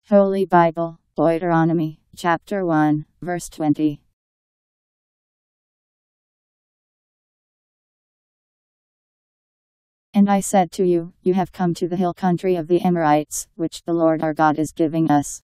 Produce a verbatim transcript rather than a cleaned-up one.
Holy Bible Deuteronomy Chapter one, verse twenty. And I said to you, you have come to the hill country of the Amorites, which the Lord our God is giving us.